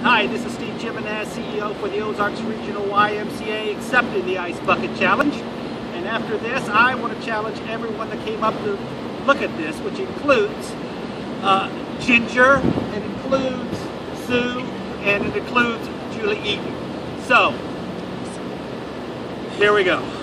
Hi, this is Steve Gimenez, CEO for the Ozarks Regional YMCA, accepting the Ice Bucket Challenge. And after this, I want to challenge everyone that came up to look at this, which includes Ginger, it includes Sue, and it includes Julie Eaton. So, here we go.